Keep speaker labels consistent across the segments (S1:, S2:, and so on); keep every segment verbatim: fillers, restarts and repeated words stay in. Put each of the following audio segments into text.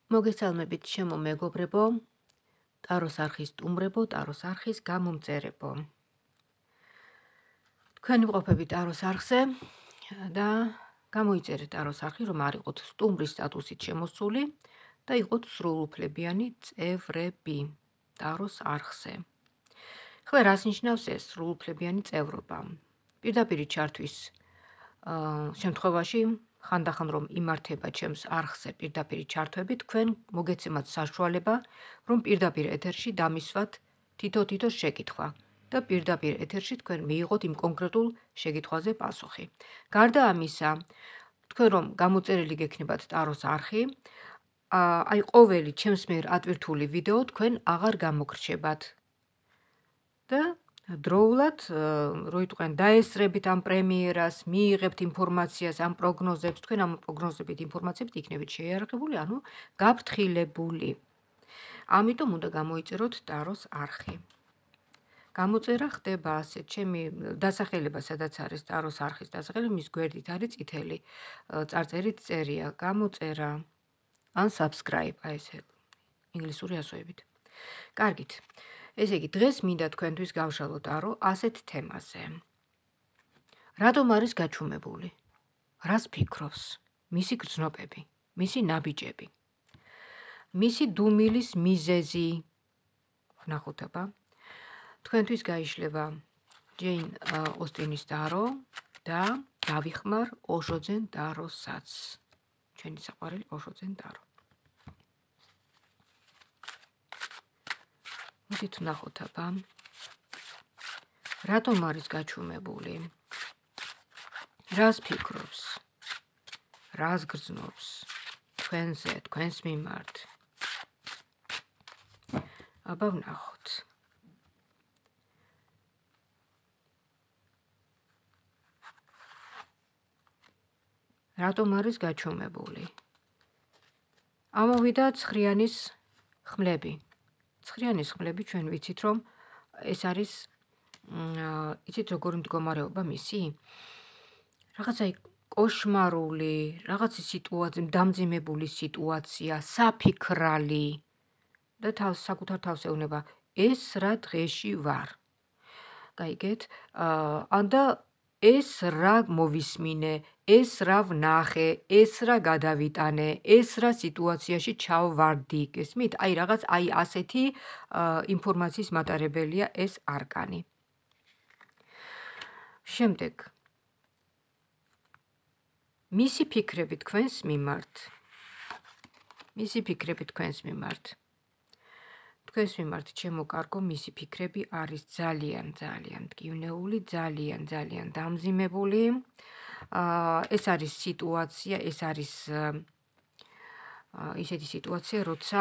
S1: მოგესალმებით ჩემო მეგობრებო, ტაროს არხის სტუმრებო, ტაროს არხის გამომწერებო. თქვენი მყოფები ტაროს არხზე და გამოიწერეთ ტაროს არხი, რომ არ იყოთ სტუმრის სტატუსით შემოსული და იყოთ სრულუფლებიანი წევრები ტაროს არხზე. ხლა რას ნიშნავს ეს სრულუფლებიანი წევრობა? პირდაპირ ჩართვის შემთხვევაში ხანდახან რომ იმართება ჩემს არხზე პირდაპირ ჩართვები, თქვენ მოგეცემათ საშუალება, რომ პირდაპირ ეთერში დამისვათ თითო-თითო შეკითხვა და პირდაპირ ეთერში თქვენ მიიღოთ იმ კონკრეტულ შეკითხვაზე პასუხი. გარდა ამისა, თქვენ რომ გამოწერილი გექნებათ ტაროს არხი, აი ყოველი ჩემს მიერ ატვირთული ვიდეო თქვენ აღარ გამოგრჩებათ. და დროულად, როიტყვენ დაესწრებით ამ პრემიერას, მიიღებთ ინფორმაციას, ამ პროგნოზებს, თქვენ ამ პროგნოზებით ინფორმაციებით იქნებით შეიარაღებული, ანუ გაფრთხილებული. ამიტომ უნდა გამოიწეროთ ტაროს არხი. გამოწერა ხდება ასე, ჩემი დასახელება, სადაც არის ტაროს არხის დასახელება, მის გვერდით არის წითელი წარწერით წერია, გამოწერა ან subscribe, აი ესე ინგლისური ასოებით. კარგით. ესე იგი, დღეს მინდა თქვენთვის გავშალო ტარო ასეთ თემაზე. რატომ არის გაჩუმებული? რას ფიქრობს? მისი გრძნობები, მისი ნაბიჯები. მისი დუმილის მიზეზი. ვნახოთ აბა. თქვენთვის გაიშლება ჯეინ ოსტინის ტარო და დავიხმარ ოშოძენ ტაროსაც. ჩვენი საყვარელი ოშოძენ ტარო. მოდით ვნახოთ აბა. რატომ არის გაჩუმებული? რას ფიქრობს? რას გრძნობს? თქვენზე, თქვენს მიმართ. აბა ვნახოთ. რატომ არის გაჩუმებული? ამოვიდა ცხრიანის ხმლები. ცხრიანის ხმლები ჩვენ ვიცით, რომ ეს არის იცით როგორი მდგომარეობა მისი? რაღაცა კოშმარული, რაღაცა სიტუაცია, დამძიმებული სიტუაცია, საფიქრალი და თავს საკუთარ თავს ეუბნება, ეს რა დღეში ვარ. გაიგეთ? ანდა ეს რა მოვისმინე, ეს რა ვნახე, ეს რა გადავიტანე, ეს რა სიტუაციაში ჩავვარდი, გესმით? აი რაღაც აი ასეთი ინფორმაციის მატარებელია ეს არკანი. შემდეგ მისი ფიქრები თქვენს მიმართ. მისი ფიქრები თქვენს მიმართ. თქვენს მიმართ ჩემო კარგო, მისი ფიქრები არის ძალიან, ძალიან მტკივნეული, ძალიან, ძალიან დამძიმებული. ეს არის სიტუაცია, ეს არის ისეთი სიტუაცია, როცა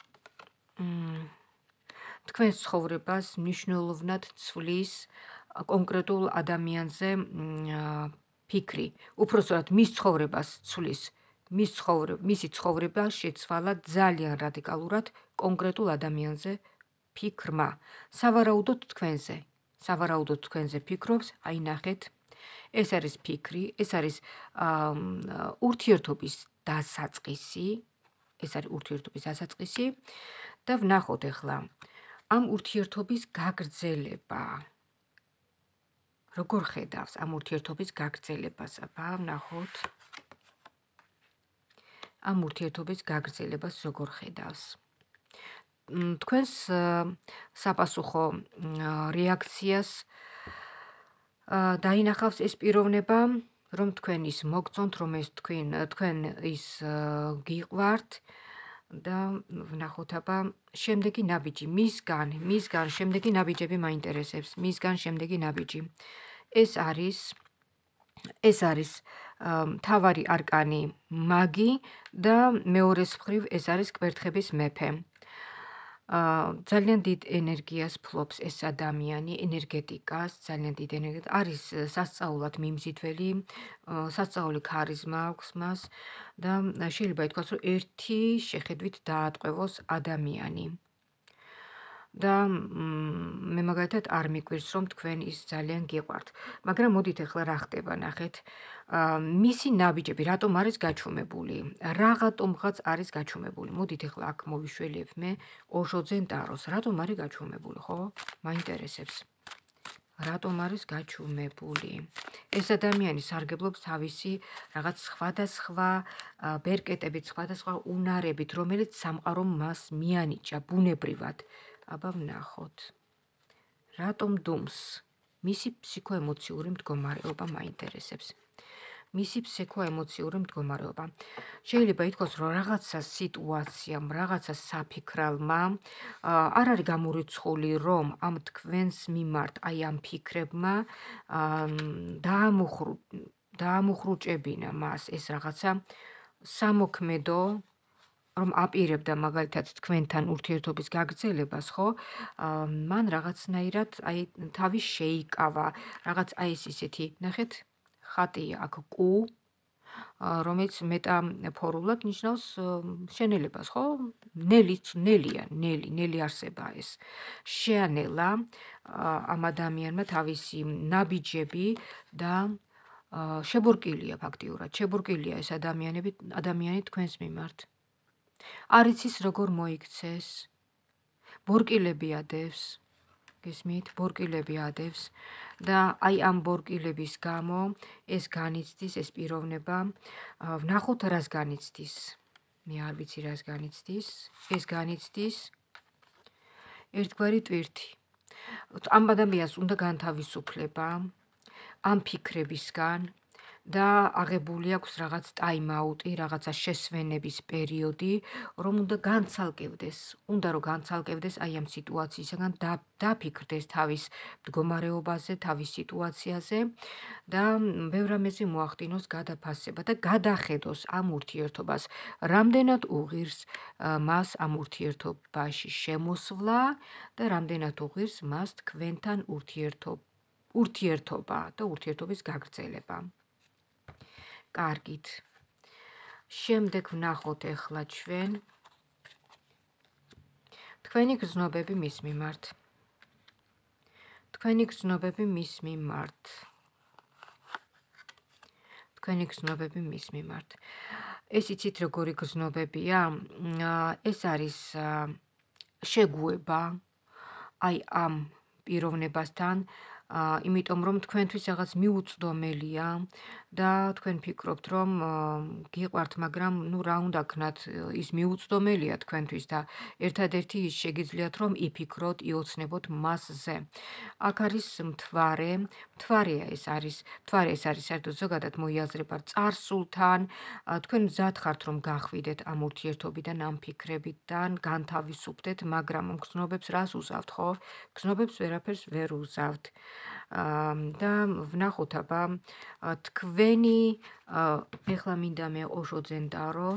S1: თქვენს ცხოვრებას მნიშვნელოვნად ცვლის კონკრეტულ ადამიანზე ფიქრი. უпростоრად მის ცხოვრებას ცვლის, მის ცხოვრება, მისი ცხოვრება შეცვალა ძალიან რადიკალურად კონკრეტულ ადამიანზე ფიქრმა. სავარაუდოდ თქვენზე, სავარაუდოდ თქვენზე ფიქრობს, აი ნახეთ, ეს არის ფიქრი, ეს არის ურთიერთობის დასაწყისი, ეს არის ურთიერთობის დასაწყისი და ვნახოთ ახლა ამ ურთიერთობის გაგრძელება. როგორ ხედავს ამ ურთიერთობის გაგრძელებას? აბა ვნახოთ. ამ ურთიერთობის გაგრძელებას როგორ ხედავს? თქვენს საპასუხო რეაქციას დაინახავს ეს პიროვნება, რომ თქვენ ის მოგწონთ, რომ ეს თქვენ თქვენ ის გიყვართ და ვნახოთ აბა შემდეგი ნაბიჯი მისგან, მისგან შემდეგი ნაბიჯები მაინტერესებს, მისგან შემდეგი ნაბიჯი. ეს არის ეს არის მთავარი არკანი მაგი და მეორეს მხრივ ეს არის კვერთხების მეფე. ძალიან დიდ ენერგიას ფლობს ეს ადამიანი, ენერგეტიკას, ძალიან დიდ ენერგეტიკას, არის სასწაულად მიმზიდველი, სასწაული ქარიზმა აქვს მას და შეიძლება ითქვას, რომ ერთი შეხედვით დაატყვევოს ადამიანი. და მე მაგალითად არ მიკვირს, რომ თქვენ ის ძალიან გიყვართ. მაგრამ მოდით ახლა რა ხდება, ნახეთ. მისი ნაბიჯები რატომ არის გაჩუმებული? რაღაცომღაც არის გაჩუმებული. მოდით ახლა აქ მოვიშველიებ მე ოშოძენ ტაროს. რატომ არის გაჩუმებული, ხო? მაინტერესებს. რატომ არის გაჩუმებული? ეს ადამიანი სარგებლობს თავისი რაღაც სხვადასხვა ბერკეტებით, სხვადასხვა უნარებით, რომელიც სამყარომ მას მიანიჭა ბუნებრივად. აბა ვნახოთ. რატომ დუმს? მისი ფსიქოემოციური მდგომარეობა მაინტერესებს. მისი ფსიქოემოციური მდგომარეობა. შეიძლება ითქვას, რომ რაღაცა სიტუაციამ, რაღაცა საფიქრალმა არ არის გამორიცხული, რომ ამ თქვენს მიმართ, აი ამ ფიქრებმა დაამუხრუჭებინა მას ეს რაღაცა სამოქმედო, რომ აპირებდა მაგალითად თქვენთან ურთიერთობის გაგრძელებას, ხო? მან რაღაცნაირად აი თავი შეიკავა, რაღაც აი ეს ისეთი, ნახეთ, ხატია აქ კუ, რომელიც მეტაფორულად ნიშნავს შენელებას, ხო? ნელიც, ნელია, ნელი, ნელი არსება ეს. შეანელა ამ ადამიანმა თავისი ნაბიჯები და შებურკილია ფაქტიურად, შებურკილია ეს ადამიანები, ადამიანი თქვენს მიმართ. არ იცის როგორ მოიქცეს, ბორკილები ადევს, გესმით, ბორკილები ადევს და აი ამ ბორკილების გამო ეს განიცდის, ეს პიროვნება, ვნახოთ რას განიცდის. მე არ ვიცი რას განიცდის, ეს განიცდის ერთგვარი ტვირთი. ამ ადამიანს უნდა განთავისუფლება ამ ფიქრებისგან და აღებული აქვს რაღაც ტაიმაუტი, რაღაცა შესვენების პერიოდი, რომ უნდა განცალკევდეს, უნდა რომ განცალკევდეს აი ამ სიტუაციისგან, დაფიქრდეს თავის მდგომარეობაზე, თავის სიტუაციაზე და ბევრ რამეზე მოახდინოს გადაფასება და გადახედოს ამ ურთიერთობას, რამდენად უღირს მას ამ ურთიერთობაში შემოსვლა და რამდენად უღირს მას თქვენთან ურთიერთობა და ურთიერთობის გაგრძელება. კარგით. შემდეგ ვნახოთ ახლა ჩვენ თქვენი გრძნობები მის მიმართ. თქვენი გრძნობები მის მიმართ. თქვენი გრძნობები მის მიმართ. ეს იცით როგორი გრძნობებია? ეს არის შეგუება აი ამ პიროვნებასთან, იმიტომ რომ თქვენთვის რაღაც მიუწვდომელია და თქვენ ფიქრობთ, რომ გიყვართ, მაგრამ ნუ რა უნდა ქნათ, ის მიუწვდომელია თქვენთვის და ერთადერთი ის შეგიძლიათ, რომ იფიქროთ, იოცნებოთ მასზე. აქ არის მთვარე, მთვარეა ეს არის, მთვარე ეს არის საერთოდ ზოგადად მოიაზრება წარსულთან, თქვენ მზად ხართ, რომ გახვიდეთ ამ ურთიერთობიდან, ამ ფიქრებიდან, განთავისუფლდეთ, მაგრამ გრძნობებს რას უზავთ, ხო? გრძნობებს ვერაფერს ვერ უზავთ. და ვნახოთ აბა თქვენი ეხლა მინდა მე ოშოძენ ტარო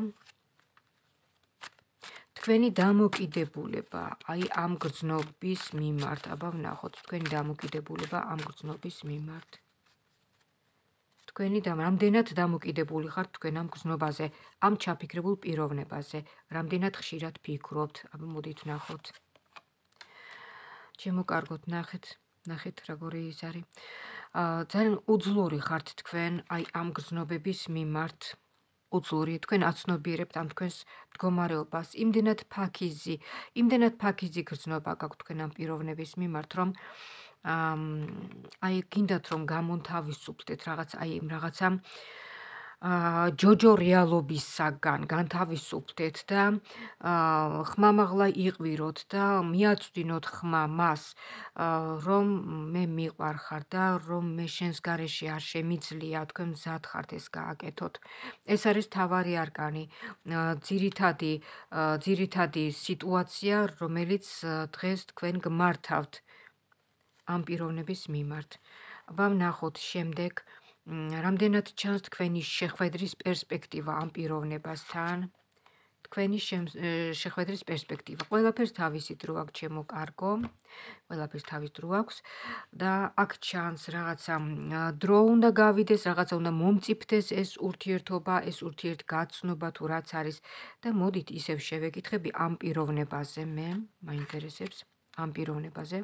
S1: თქვენი დამოკიდებულება აი ამ გრძნობის მიმართ, აბა ვნახოთ თქვენი დამოკიდებულება ამ გრძნობის მიმართ. თქვენი და რამდენად დამოკიდებული ხართ თქვენ ამ გრძნობაზე, ამ ჩაფიქრებულ პიროვნებაზე, რამდენად ხშირად ფიქრობთ, აბა მოდით ვნახოთ. ჩემო კარგოთ, ნახეთ. ნახეთ როგორი ის არის. ძალიან უძლური ხართ თქვენ აი ამ გრძნობების მიმართ. უძლური, თქვენ აცნობიერებთ ამ თქვენს მდგომარეობას, იმდენად ფაქიზი, იმდენად ფაქიზი გრძნობა გაქვთ თქვენ ამ პიროვნების მიმართ, რომ აი გინდათ რომ გამონთავისუფლდეთ რაღაც აი იმ რაღაცა ჯოჯო რეალობისაგან განთავისუფლდეთ და ხმამაღლა იყვიროთ და მიაწვდინოთ ხმა მას, რომ მე მიყვარხარ და რომ მე შენს გარეშე არ შემიძლია, თქვენ მზად ხართ ეს გააკეთოთ. ეს არის თავარი არკანი, ძირითადი, ძირითადი სიტუაცია, რომელიც დღეს თქვენ გმართავთ ამ პიროვნების მიმართ. აბა ვნახოთ შემდეგ რამდენად ჩანს თქვენი შეხვედრის პერსპექტივა ამ პიროვნებასთან, თქვენი შეხვედრის პერსპექტივა. ყველაფერს თავისი დრო აქვს, ჩემო კარგო, ყველაფერს თავის დრო აქვს და აქ ჩანს რაღაცა დრო უნდა გავიდეს, რაღაცა უნდა მომწიფდეს ეს ურთიერთობა, ეს ურთიერთგაცნობა თუ რაც არის და მოდით ისევ შევეკითხები ამ პიროვნებაზე მე, მაინტერესებს. ამ პიროვნებაზე,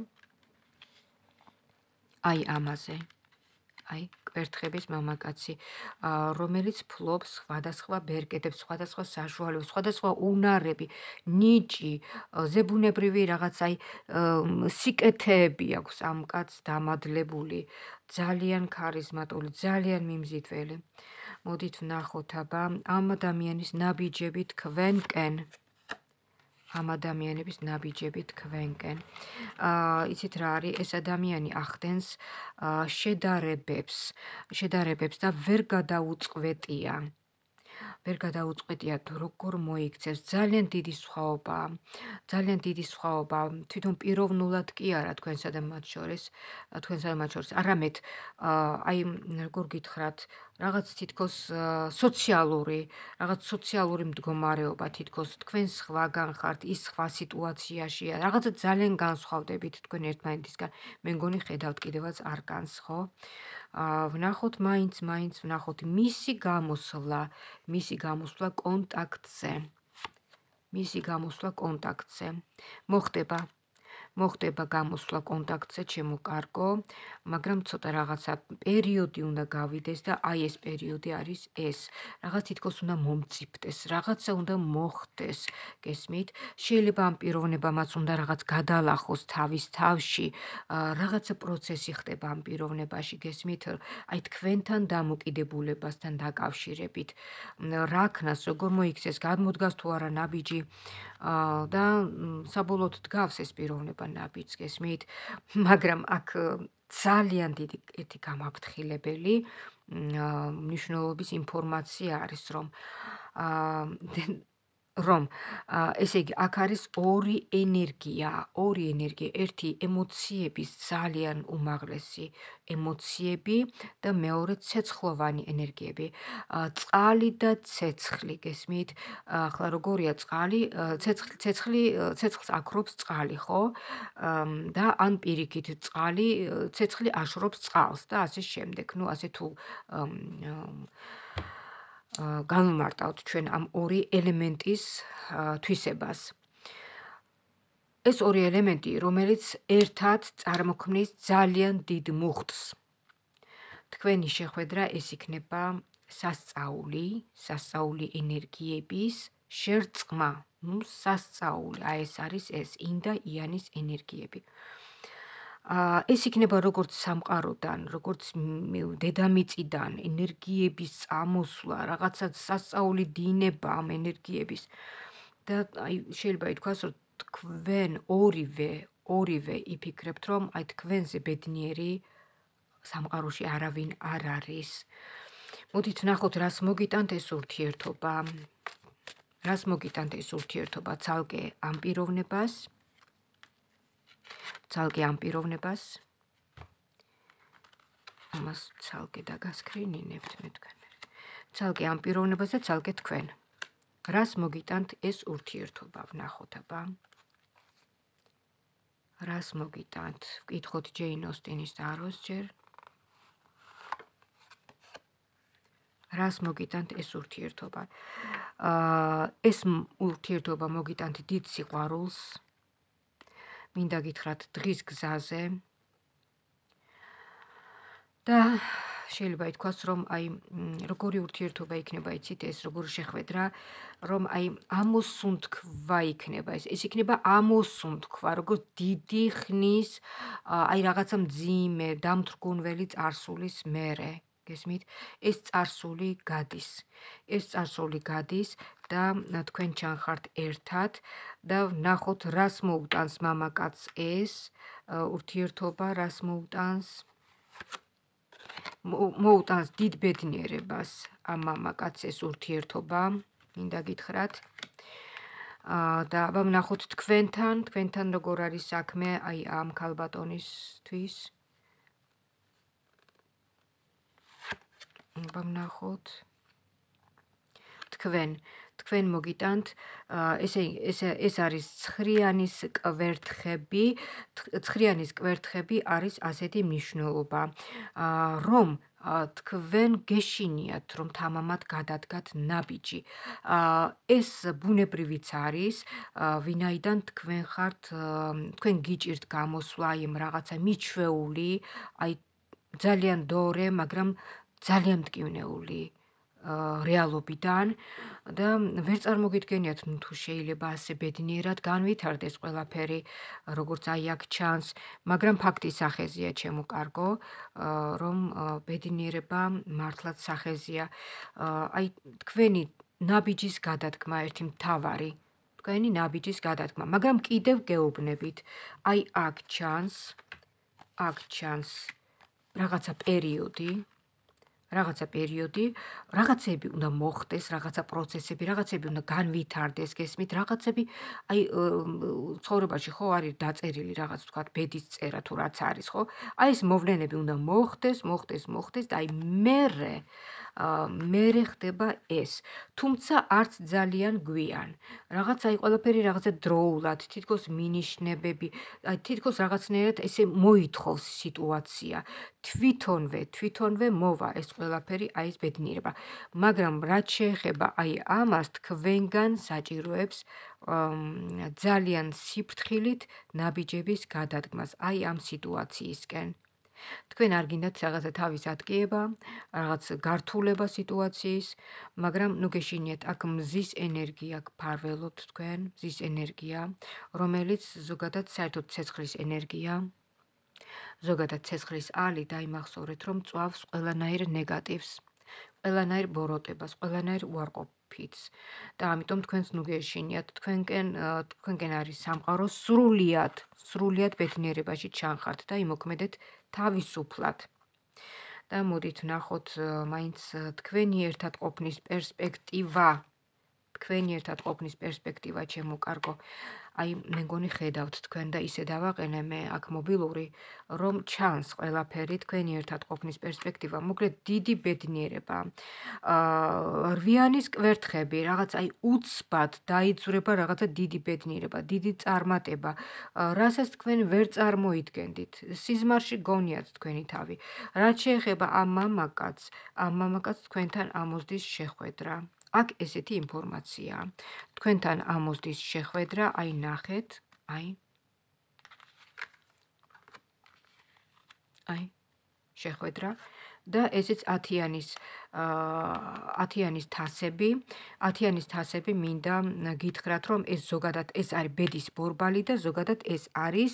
S1: აი ამაზე. აი, კვერთხების მამაკაცი, რომელიც ფლობს სხვადასხვა ბერკეტებს, სხვადასხვა საშუალებებს, სხვადასხვა უნარები, ნიჭი, ზებუნებრივი რაღაც აი სიკეთეები აქვს ამ კაცს დამადლებული, ძალიან ქარიზმატული, ძალიან მიმზიდველი. მოდით ვნახოთ აბა ამ ადამიანის ნაბიჯები თქვენკენ. ამ ადამიანების ნაბიჯები თქვენკენ. იცით რა არის, ეს ადამიანი ახდენს შედარებებს, შედარებებს და ვერ გადაუწყვეტია. ვერ გადაუწყვეტია როგორ მოიქცევს, ძალიან დიდი სხვაობაა. ძალიან დიდი სხვაობაა, თვითონ პიროვნულად კი არა თქვენსა და მათ შორის, თქვენსა და მათ შორის, არამედ აი როგორ გითხრათ, რაღაც თითქოს სოციალური, რაღაც სოციალური მდგომარეობა თითქოს თქვენ სხვაგან ხართ, ის სხვა სიტუაციაშია, რაღაცა ძალიან განსხვავდებით თქვენ ერთმანეთისგან. მე მგონი ხედავთ კიდევაც არკანს, ხო? ვნახოთ მაინც, მაინც ვნახოთ მისი გამოსვლა, მისი გამოსვლა კონტაქტზე. მისი გამოსვლა კონტაქტზე. მოხდება მოხდება გამოსვლა კონტაქტზე, ჩემო კარგო, მაგრამ ცოტა რაღაცა პერიოდი უნდა გავიდეს და აი ეს პერიოდი არის ეს. რაღაც თითქოს უნდა მომწიფდეს, რაღაცა უნდა მოხდეს, გესმით? შეიძლება ამ პიროვნებამაც უნდა რაღაც გადალახოს თავის თავში, რაღაცა პროცესი ხდება ამ პიროვნებაში, გესმით? აი თქვენთან დამოკიდებულებასთან დაკავშირებით. რა ქნას, როგორ მოიქცეს, გამოდგას თუ არა ნაბიჯი და საბოლოოდ დგავს ეს პიროვნება ნაბიჯს, გესმით? მაგრამ აქ ძალიან დიდი ერთი გამაფრთხილებელი მნიშვნელობის ინფორმაცია არის, რომ რომ ესე იგი აქ არის ორი ენერგია, ორი ენერგია, ერთი ემოციების ძალიან უმაღლესი ემოციები და მეორე ცეცხლოვანი ენერგიები, წყალი და ცეცხლი, გესმით? ახლა როგორია წყალი, ცეცხლი, ცეცხლი, ცეცხლს აქრობს წყალი, ხო? და ან პირიქით წყალი, ცეცხლი აშრობს წყალს და ასე შემდეგ. ნუ ასე თუ განვმარტავთ ჩვენ ამ ორი ელემენტის თვისებას. ეს ორი ელემენტი, რომელიც ერთად წარმოქმნის ძალიან დიდ მუხტს. თქვენი შეხვედრა ეს იქნება სასწაული, სასწაული ენერგიების შერწყმა. ნუ სასწაული, აი ეს არის ეს ინდა იანის ენერგიები. ეს იქნება როგორც სამყაროდან, როგორც დედამიწიდან ენერგიების წამოსვლა, რაღაცა სასწაული დინება ამ ენერგიების და აი შეიძლება ითქვას, რომ თქვენ ორივე, ორივე იფიქრებთ, რომ აი თქვენზე ბედნიერი სამყაროში არავინ არ არის. მოდით ვნახოთ, რას მოგიტანთ ეს ურთიერთობა. რას მოგიტანთ ეს ურთიერთობა ცალკე ამ პიროვნებას? ცალკე ამ პიროვნებას. ამას ცალკე დაგასკრინინებთ მე თქვენ. ცალკე ამ პიროვნებას და ცალკე თქვენ. რას მოგიტანთ ეს ურთიერთობა, ვნახოთ აბა. რას მოგიტანთ? ვკითხოთ ჯეინ ოსტინის ტაროს ჯერ. რას მოგიტანთ ეს ურთიერთობა? ეს ურთიერთობა მოგიტანთ დიდ სიყვარულს. მინდა გითხრათ დღის გზაზე და შეიძლება ითქვას, რომ აი როგორი ურთიერთობა იქნება, იცით, ეს როგორი შეხვედრა, რომ აი ამოსუნთქვა იქნება ეს, ეს იქნება ამოსუნთქვა, როგორც დიდი ხნის აი რაღაცა მძიმე, დამთრგუნველი წარსულის მერე, გესმით? ეს წარსული გადის. ეს წარსული გადის და თქვენ ჩანხართ ერთად და ვნახოთ, რას მოუტანს მამაკაცს ეს ურთიერთობა, რას მოუტანს? მოუტანს დიდ ბედნიერებას ამ მამაკაცს ეს ურთიერთობა, მინდა გითხრათ. და აბა ვნახოთ თქვენთან, თქვენთან როგორ არის საქმე აი ამ ქალბატონისთვის. აბა ვნახოთ თქვენ, თქვენ მოგიტანთ, ესე ეს არის ცხრიანის კვერთხები, ცხრიანის კვერთხები არის ასეთი მნიშვნელობა, რომ თქვენ გეშინიათ, რომ თამამად გადადგათ ნაბიჯი. ეს ბუნებრივიც არის, ვინაიდან თქვენ ხართ, თქვენ გიჭირთ გამოსვლა იმ რაღაცა მიჩვეული, აი ძალიან დორე, მაგრამ ძალიან მტკივნეული რეალობიდან და ვერ წარმოგიდგენიათ, თუ შეიძლება ასე ბედნიერად განვითარდეს ყველაფერი, როგორც აი აქ ჩანს, მაგრამ ფაქტის სახეზია, ჩემო კარგო, რომ ბედნიერება მართლაც სახეზია. აი თქვენი ნაბიჯის გადადგმა ერთი მთავარი, თქვენი ნაბიჯის გადადგმა, მაგრამ კიდევ გეუბნებით, აი აქ ჩანს, აქ ჩანს რაღაცა პერიოდი, რაღაცა პერიოდი, რაღაცები უნდა მოხდეს, რაღაცა პროცესები, რაღაცები უნდა განვითარდეს, გესმით, რაღაცები, აი ცხოვრებაში ხო არის დაწერილი რაღაც თქვა ბედის წერა თუ რაც არის, ხო? აი ეს მოვლენები უნდა მოხდეს, მოხდეს, მოხდეს და აი მერე მერე ხდება ეს. თუმცა არც ძალიან გვიან. რაღაც აი ყველაფერი რაღაცა დროულად, თითქოს მინიშნებები, აი თითქოს რაღაცნაირად ესე მოითხოვს სიტუაცია. თვითონვე, თვითონვე მოვა ეს ყველაფერი, აი ეს ბედნიერება. მაგრამ რაც შეეხება აი ამას, თქვენგან საჭიროებს ძალიან სიფრთხილით ნაბიჯების გადადგმას, აი ამ სიტუაციისკენ. თქვენ არ გინდათ რაღაცა თავის ატკიება, რაღაც გართულება სიტუაციის, მაგრამ ნუ გეშინიათ, აქ მზის ენერგია გფარველობთ თქვენ, მზის ენერგია, რომელიც ზოგადად საერთოდ ცეცხლის ენერგია. ზოგადად ცეცხლის ალი დაიმახსოვრეთ, რომ წვავს ყველანაირ ნეგატივს, ყველანაირ ბოროტებას, ყველანაირ უარყოფითს. და ამიტომ თქვენს ნუ გეშინიათ, თქვენკენ თქვენკენ არის სამყარო სრულიად, სრულიად ბედნიერებაში ჩანხართ და იმოქმედეთ თავისუფლად. და მოდით ვნახოთ მაინც თქვენი ერთად ყოფნის პერსპექტივა, თქვენი ერთად ყოფნის პერსპექტივა, ჩემო კარგო. აი მე მგონი ხედავთ თქვენ და ისე დავაყენე მე აქ მობილური, რომ ჩანს ყველაფერი თქვენი ერთად ყოფნის პერსპექტივა, მოკლედ დიდი ბედნიერება. რვიანის კვერთხები, რაღაც აი უცბად დაიძვრება რაღაცა დიდი ბედნიერება, დიდი წარმატება, რასაც თქვენ ვერ წარმოიდგენდით. სიზმარში გონიათ თქვენი თავი. რაც შეეხება ამ მამაკაცს, ამ მამაკაცს თქვენთან ამოსდის შეხვედრა. აქ ესეთი ინფორმაციაა. თქვენთან ამოსდის შეხვედრა, აი ნახეთ, აი. აი, შეხვედრა და ესეც ათიანის ათიანის თასები, ათიანის თასები მინდა გითხრათ, რომ ეს ზოგადად ეს არის ბედის ბორბალი და ზოგადად ეს არის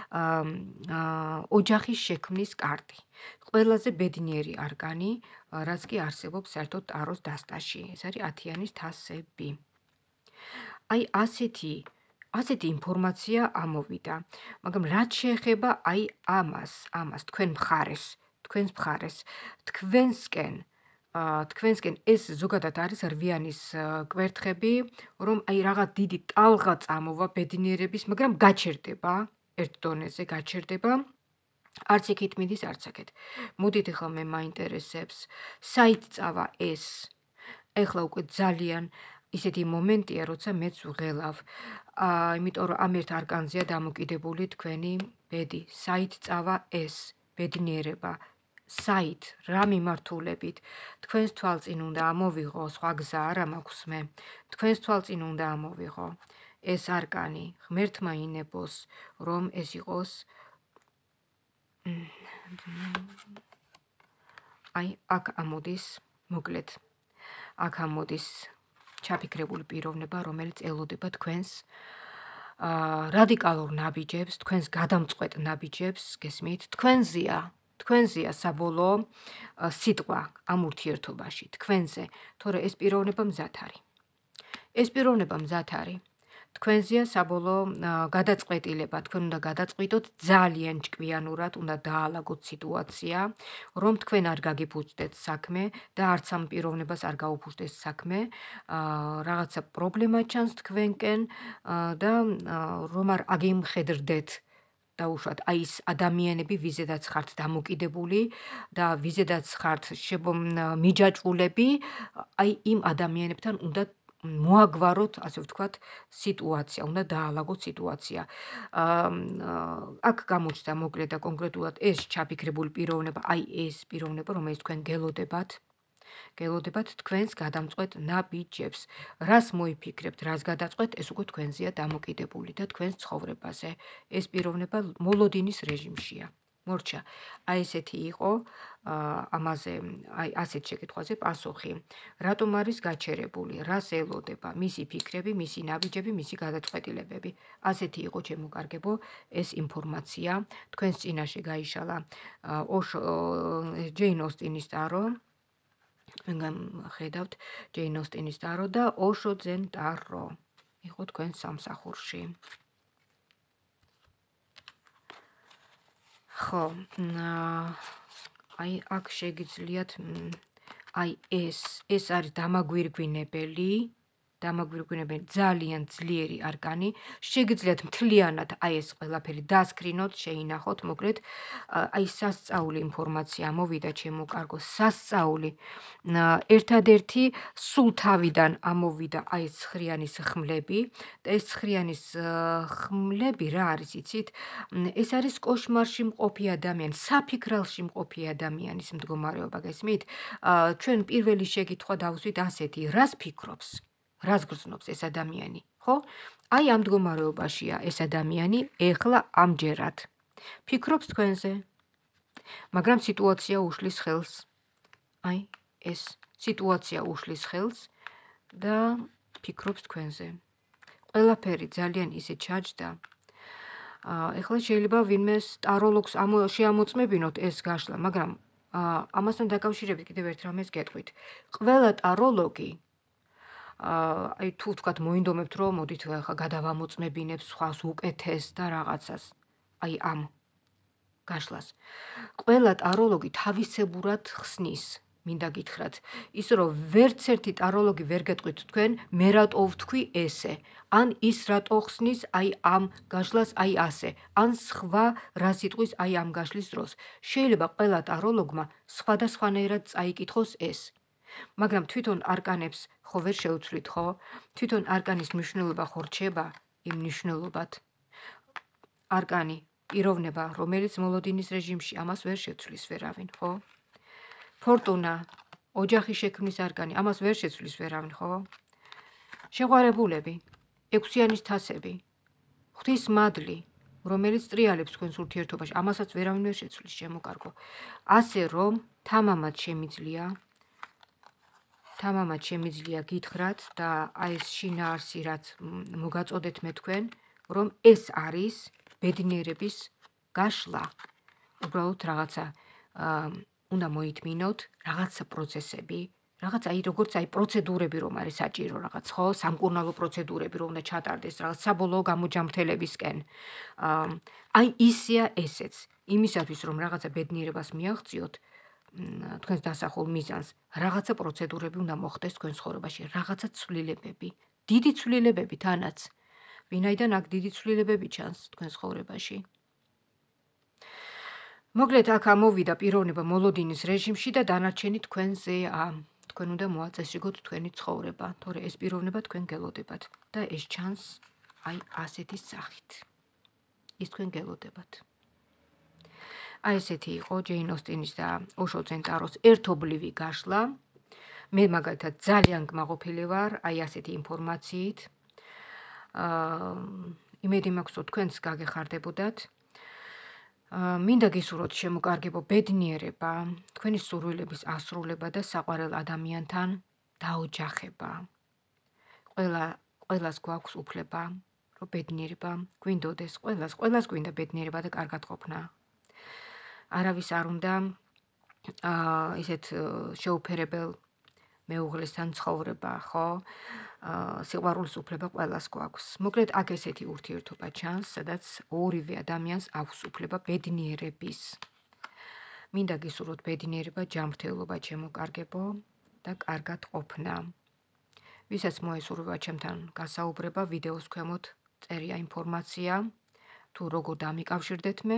S1: ოჯახის შექმნის კარტი. ყველაზე ბედნიერი არკანი, რაც კი არსებობს საერთოდ ტაროს დასტაში. ეს არის ათიანის თასები. აი ასეთი ასეთი ინფორმაცია ამოვიდა, მაგრამ რაც შეეხება აი ამას, ამას თქვენ მხარეს, თქვენს მხარეს, თქვენსკენ, თქვენსკენ ეს ზოგადად არის რვიანის კვერთხები, რომ აი რაღაც დიდი ტალღა წამოვა ბედნიერების, მაგრამ გაჩერდება, ერთ დონეზე გაჩერდება. არც იქით მიდის, არც აქეთ. მოდით ახლა მე მაინტერესებს, საით წავა ეს? ეხლა უკვე ძალიან ისეთი მომენტია, როცა მეც ვღელავ. იმიტომ რომ ამ ერთ არკანზეა დამოკიდებული თქვენი ბედი. საით წავა ეს ბედნიერება? საით, რა მიმართულებით? თქვენს თვალწინ უნდა ამოვიღო, სხვა გზა არა მაქვს მე. თქვენს თვალწინ უნდა ამოვიღო ეს არკანი, ღმერთმა ინებოს, რომ ეს იყოს აი აქ ამოდის, მოკლედ, აქ ამოდის ჩაფიქრებული პიროვნება, რომელიც ელოდება თქვენს რადიკალურ ნაბიჯებს, თქვენს გადამწყვეტ ნაბიჯებს, გესმით, თქვენზეა, თქვენზეა საბოლოო სიტყვა ამ ურთიერთობაში, თქვენზე, თორე ეს პიროვნება მზად არის. ეს პიროვნება მზად არის. თქვენზეა საბოლოო გადაწყვეტილება, თქვენ უნდა გადაწყვიტოთ ძალიან ჭკვიანურად, უნდა დაალაგოთ სიტუაცია, რომ თქვენ არ გაგიფუძდეთ საქმე და არც ამ პიროვნებას არ გაუფუძდეს საქმე, რაღაცა პრობლემა ჩანს თქვენკენ და რომ არ აგიმხედრდეთ დაუშვათ აი ეს ადამიანები, ვიზედაც ხართ დამოკიდებული და ვიზედაც ხართ მიჯაჭვულები, აი იმ ადამიანებთან უნდა მოაგვაროთ, ასე ვთქვათ, სიტუაცია, უნდა დაალაგოთ სიტუაცია. აქ გამოჩნდა მოკლედ და კონკრეტულად ეს ჩაფიქრებული პიროვნება, აი ეს პიროვნება, რომელიც თქვენ გელოდებათ, გელოდებათ თქვენს გადამწყვეტ ნაბიჯებს. რას მოიფიქრებთ, რას გადაწყვეტ, ეს უკვე თქვენზეა დამოკიდებული და თქვენს ცხოვრებაზე. ეს პიროვნება მოლოდინის რეჟიმშია. მორჩა, აი ესეთი იყო ამაზე, აი ასეთ შეკითხვაზე პასუხი. რატომ არის გაჩერებული, რას ელოდება, მისი ფიქრები, მისი ნაბიჯები, მისი გადაწყვეტილებები. ასეთი იყო ჩემო კარგებო ეს ინფორმაცია. თქვენს წინაშე გაიშალა ჯეინ ოსტინის ტარო. ხედავთ ჯეინ ოსტინის ტარო და ოშო ძენ ტარო. იყო თქვენს სამსახურში. ხო, აი აქ შეგიძლიათ აი ეს ეს არის დამაგვირგვინებელი, დამაგვირგვინებელი ძალიან ძლიერი არკანი. შეგიძლიათ მთლიანად აი ეს ყველაფერი დასკრინოთ, შეინახოთ, მოკლედ აი სასწაული ინფორმაცია ამოვიდა ჩემო კარგო, სასწაული. ერთადერთი სულ თავიდან ამოვიდა აი ეს ცხრიანის ხმლები და ეს ცხრიანის ხმლები რა არის, იცით? ეს არის კოშმარში მყოფი ადამიანი, საფიქრალში მყოფი ადამიანის მდგომარეობა, გესმით? ჩვენ პირველი შეკითხვა დავუსვით ასეთი, რას ფიქრობს? რას გრძნობს ეს ადამიანი, ხო? აი ამ მდგომარეობაშია ეს ადამიანი ეხლა ამჯერად. ფიქრობს თქვენზე. მაგრამ სიტუაცია უშლის ხელს. აი ეს სიტუაცია უშლის ხელს და ფიქრობს თქვენზე. ყველაფერი ძალიან ისე ჩაჯდა. ეხლა შეიძლება ვინმეს ტაროლოგს შეამოწმებინოთ ეს გაშლა, მაგრამ ამასთან დაკავშირებით კიდევ ერთ რამეს გეტყვით. ყველა ტაროლოგი აი თუ ვთქვათ მოინდომებთ რომ მოდით ახლა გადავამოწმებინებ სხვას უკეთეს და რაღაცას. აი ამ გაშლას. ყველა ტაროლოგი თავისებურად ხსნის. მინდა გითხრათ, ის რომ ვერც ერთი ტაროლოგი ვერ გეტყვით თქვენ, მე რატო ვთქვი ესე, ან ის რატო ხსნის აი ამ გაშლას აი ასე, ან სხვა რა სიტყვის აი ამ გაშლის დროს. შეიძლება ყველა ტაროლოგმა სხვადასხვანაირად წაიკითხოს ეს. მაგრამ თვითონ არკანებს ხო ვერ შეუცვლით, ხო? თვითონ არკანის მნიშვნელობა ხო რჩება იმ მნიშვნელობად. არკანი, პიროვნება, რომელიც მოლოდინის რეჟიმში, ამას ვერ შეცვლის ვერავინ, ხო? ფორტუნა, ოჯახის შექმნის არკანი, ამას ვერ შეცვლის ვერავინ, ხო? შეყვარებულები, ექვსიანის თასები, ღვთის მადლი, რომელიც ტრიალებს თქვენს ურთიერთობაში, ამასაც ვერავინ ვერ შეცვლის, ჩემო კარგო. ასე რომ, თამამად შემიძლია, თამამად შემიძლია გითხრათ და აი ეს შინაარსი, რაც მოგაწოდეთ მე თქვენ, რომ ეს არის ბედნიერების გაშლა. უბრალოდ რაღაცა უნდა მოითმინოთ, რაღაცა პროცესები, რაღაც აი როგორც აი პროცედურები რომ არის საჭირო რაღაც, ხო? სამკურნალო პროცედურები რომ უნდა ჩატარდეს რაღაც საბოლოო გამოჯამრთელებისკენ. აი ისეა ესეც. იმისათვის რომ რაღაცა ბედნიერებას მიაღწიოთ, თქვენს დასახულ მიზანს, რაღაცა პროცედურები უნდა მოხდეს თქვენს ცხოვრებაში, რაღაცა ცვლილებები, დიდი ცვლილებები თანაც. ვინაიდან აქ დიდი ცვლილებები ჩანს თქვენს ცხოვრებაში. მოკლედ აქ ამოვიდა პიროვნება მოლოდინის რეჟიმში და დანარჩენი თქვენზეა. თქვენ უნდა მოაწესრიგოთ თქვენი ცხოვრება, თორე ეს პიროვნება თქვენ გელოდებათ და ეს ჩანს აი ასეთი სახით. ის თქვენ გელოდებათ. აი ესეთი იყო ჯეინ ოსტინის და ოშო ძენ ტაროს ერთობლივი გაშლა. მე მაგალითად ძალიან გმაყოფილი ვარ აი ასეთი ინფორმაციით. იმედი მაქვს რომ თქვენს გაგეხარდებოდათ. მინდა გისურვოთ შემოკარგებო ბედნიერება, თქვენი სურვილების ასრულება და საყვარელ ადამიანთან დაოჯახება. ყველა ყველას გვაქვს უფლება, რომ ბედნიერება გვინდოდეს, ყველას, ყველას გვინდა ბედნიერება და კარგად ყოფნა. არავის არ უნდა ისეთ შეუფერებელ მეუღლესთან ცხოვრება, ხო? სიყვარულის უფლება ყველას გვაქვს. მოკლედ აქ ესეთი ურთიერთობა ჩანს, სადაც ორივე ადამიანს აქვს უფლება ბედნიერების. მინდა გისურვოთ ბედნიერება, ჯანმრთელობა, ჩემო კარგებო და კარგად ყოფნა. ვისაც მოესურვება ჩემთან გასაუბრება, ვიდეოს ქვემოთ წერია ინფორმაცია, თუ როგორ დამიკავშირდეთ მე,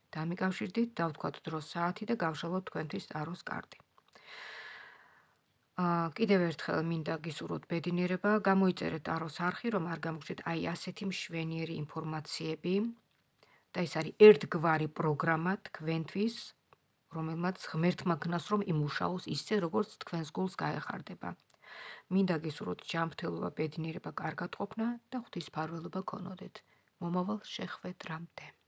S1: დამიკავშირდით, დავთქვათ დროს საათი და გავშალოთ თქვენთვის ტაროს კარტი. კიდევ ერთხელ მინდა გისურვოთ ბედნიერება, გამოიწერეთ ტაროს არხი, რომ არ გამოგჩეთ აი ასეთი მშვენიერი ინფორმაციები და ეს არის ერთგვარი პროგრამა თქვენთვის, რომელმაც ღმერთმა გნას რომ იმუშაოს ისე, როგორც თქვენს გულს გაეხარდება. მინდა გისურვოთ ჯანმრთელობა, ბედნიერება, კარგად ყოფნა და ღვთისმფარველობა გქონოდეთ. მომავალ შეხვედრამდე.